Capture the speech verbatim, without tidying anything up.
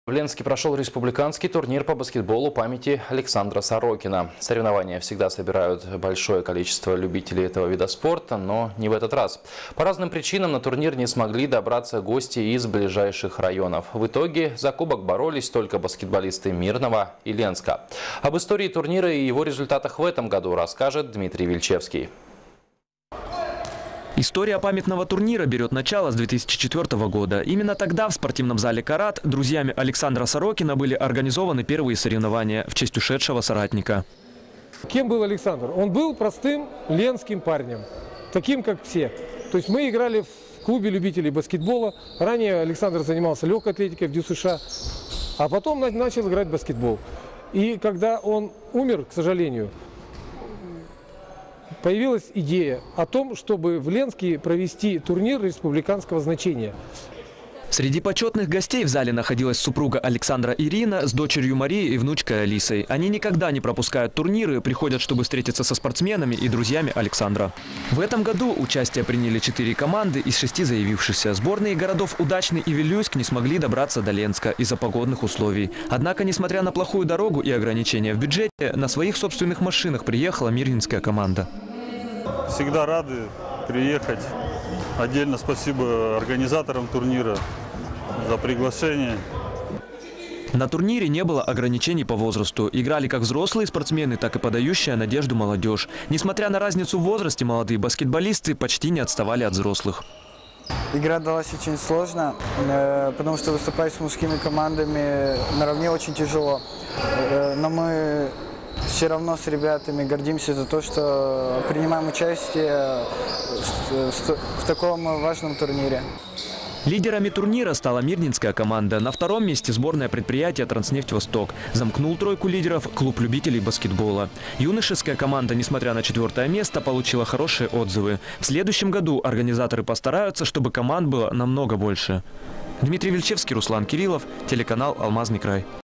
В Ленске прошел республиканский турнир по баскетболу памяти Александра Сорокина. Соревнования всегда собирают большое количество любителей этого вида спорта, но не в этот раз. По разным причинам на турнир не смогли добраться гости из ближайших районов. В итоге за кубок боролись только баскетболисты Мирного и Ленска. Об истории турнира и его результатах в этом году расскажет Дмитрий Вильчевский. История памятного турнира берет начало с две тысячи четвёртого года. Именно тогда в спортивном зале «Карат» друзьями Александра Сорокина были организованы первые соревнования в честь ушедшего соратника. Кем был Александр? Он был простым ленским парнем, таким как все. То есть мы играли в клубе любителей баскетбола. Ранее Александр занимался легкой атлетикой в ДЮСШ, а потом начал играть в баскетбол. И когда он умер, к сожалению, появилась идея о том, чтобы в Ленске провести турнир республиканского значения. Среди почетных гостей в зале находилась супруга Александра Ирина с дочерью Марией и внучкой Алисой. Они никогда не пропускают турниры, приходят, чтобы встретиться со спортсменами и друзьями Александра. В этом году участие приняли четыре команды из шести заявившихся. Сборные городов Удачный и Вилюйск не смогли добраться до Ленска из-за погодных условий. Однако, несмотря на плохую дорогу и ограничения в бюджете, на своих собственных машинах приехала мирнинская команда. Всегда рады приехать. Отдельно спасибо организаторам турнира за приглашение. На турнире не было ограничений по возрасту. Играли как взрослые спортсмены, так и подающая надежду молодежь. Несмотря на разницу в возрасте, молодые баскетболисты почти не отставали от взрослых. Игра далась очень сложно, потому что выступать с мужскими командами наравне очень тяжело. Но мы все равно с ребятами гордимся за то, что принимаем участие в таком важном турнире. Лидерами турнира стала мирнинская команда. На втором месте сборное предприятие «Транснефть Восток». Замкнул тройку лидеров клуб любителей баскетбола. Юношеская команда, несмотря на четвертое место, получила хорошие отзывы. В следующем году организаторы постараются, чтобы команд было намного больше. Дмитрий Вильчевский, Руслан Кириллов, телеканал «Алмазный край».